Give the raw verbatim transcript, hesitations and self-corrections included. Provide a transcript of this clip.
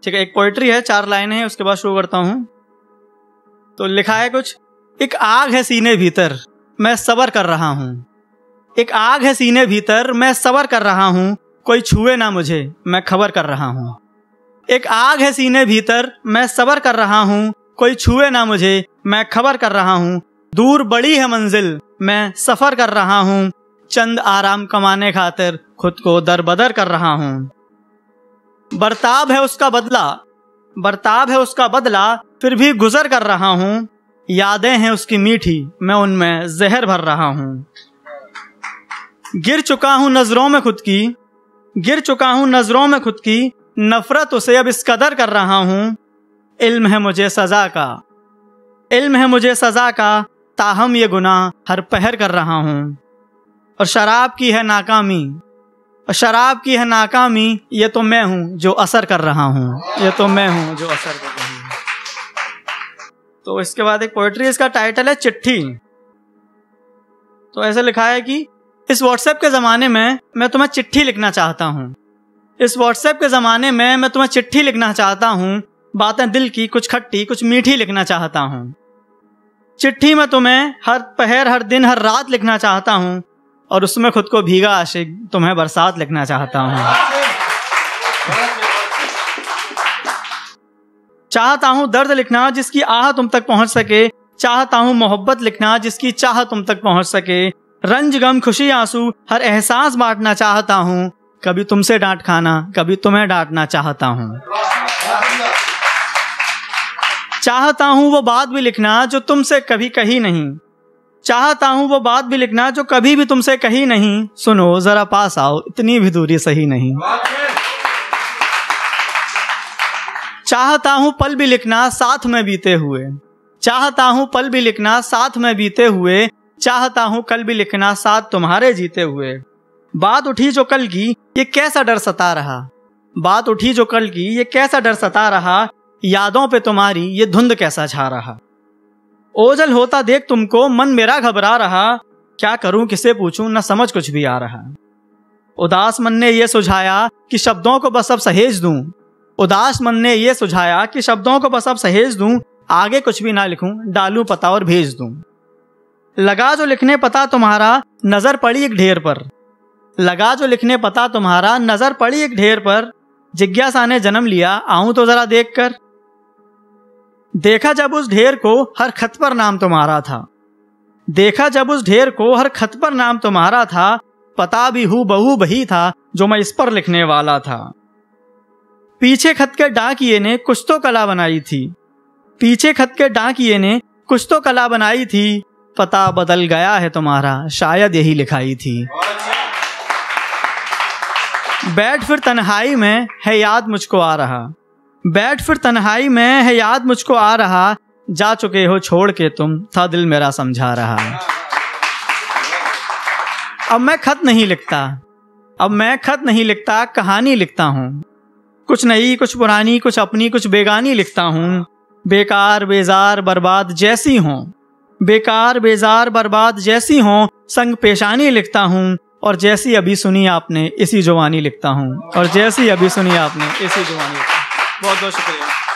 ठीक है, एक पोइट्री है, चार लाइनें हैं, उसके बाद शुरू करता हूँ। तो लिखा है कुछ, एक आग है सीने भीतर मैं सबर कर रहा हूँ, एक आग है सीने भीतर मैं सबर कर रहा हूँ, कोई छुए ना मुझे मैं खबर कर रहा हूँ। एक आग है सीने भीतर मैं सबर कर रहा हूँ, कोई छुए ना मुझे मैं खबर कर रहा हूँ। दूर बड़ी है मंजिल मैं सफर कर रहा हूँ, चंद आराम कमाने खातिर खुद को दरबदर कर रहा हूँ। बर्ताब है उसका बदला, बर्ताब है उसका बदला, फिर भी गुजर कर रहा हूँ। यादें हैं उसकी मीठी मैं उनमें जहर भर रहा हूँ। गिर चुका हूँ नजरों में खुद की, गिर चुका हूँ नजरों में खुद की, नफरत उसे अब इस कदर कर रहा हूँ। इल्म है मुझे सजा का, इल्म है मुझे सजा का, ताहम ये गुनाह हर पहर कर रहा हूँ। और शराब की है नाकामी, और शराब की है नाकामी, ये तो मैं हूँ जो असर कर रहा हूँ, ये तो मैं हूँ जो असर कर रहा हूँ। तो इसके बाद एक पोएट्री, इसका टाइटल है चिट्ठी। तो ऐसे लिखा है कि इस व्हाट्सएप के ज़माने में मैं तुम्हें चिट्ठी लिखना चाहता हूँ, इस व्हाट्सएप के ज़माने में मैं तुम्हें चिट्ठी लिखना चाहता हूँ। बातें दिल की कुछ खट्टी कुछ मीठी लिखना चाहता हूँ। चिट्ठी में तुम्हें हर पहर हर दिन हर रात लिखना चाहता हूँ, और उसमें खुद को भीगा आशिक तुम्हें बरसात लिखना चाहता हूँ। चाहता हूँ दर्द लिखना जिसकी आह तुम तक पहुँच सके, चाहता हूँ मोहब्बत लिखना जिसकी चाह तुम तक पहुँच सके। रंज गम खुशी आंसू हर एहसास बांटना चाहता हूँ, कभी तुमसे डांट खाना कभी तुम्हें डांटना चाहता हूँ। चाहता हूँ वो बात भी लिखना जो तुमसे कभी कही नहीं, चाहता हूँ वो बात भी लिखना जो कभी भी तुमसे कही नहीं। सुनो जरा पास आओ इतनी भी दूरी सही नहीं। चाहता हूँ पल भी लिखना साथ में बीते हुए, चाहता हूँ पल भी लिखना साथ में बीते हुए, चाहता हूँ कल भी लिखना साथ तुम्हारे जीते हुए। बात उठी जो कल की ये कैसा डर सता रहा, बात उठी जो कल की ये कैसा डर सता रहा, यादों पे तुम्हारी ये धुंध कैसा छा रहा। ओझल होता देख तुमको मन मेरा घबरा रहा, क्या करूं किसे पूछूं न समझ कुछ भी आ रहा। उदास मन ने ये सुझाया कि शब्दों को बस अब सहेज दूं, उदास मन ने ये सुझाया कि शब्दों को बस अब सहेज दूं, आगे कुछ भी ना लिखूं डालूं पता और भेज दूं। लगा जो लिखने पता तुम्हारा नजर पड़ी एक ढेर पर, लगा जो लिखने पता तुम्हारा नजर पड़ी एक ढेर पर, जिज्ञासा ने जन्म लिया आऊं तो जरा देख कर। देखा जब उस ढेर को हर खत पर नाम तुम्हारा था, देखा जब उस ढेर को हर खत पर नाम तुम्हारा था, पता भी हूँ बहू बही था जो मैं इस पर लिखने वाला था। पीछे खत के डाकिये ने कुछ तो कला बनाई थी, पीछे खत के डाकिये ने कुछ तो कला बनाई थी, पता बदल गया है तुम्हारा शायद यही लिखाई थी। बैठ फिर तन्हाई में है याद मुझको आ रहा, बैठ फिर तन्हाई में है याद मुझको आ रहा, जा चुके हो छोड़ के तुम था दिल मेरा समझा रहा। अब मैं खत नहीं लिखता, अब मैं खत नहीं लिखता, कहानी लिखता हूँ। कुछ नई कुछ पुरानी कुछ अपनी कुछ बेगानी लिखता हूँ। बेकार बेजार बर्बाद जैसी हों, बेकार बेजार बर्बाद जैसी हों, संग पेशानी लिखता हूँ। और जैसी अभी सुनी आपने इसी जुबानी लिखता हूँ, और जैसी अभी सुनी आपने इसी जुबानी लिखता हूँ। बहुत बहुत शुक्रिया।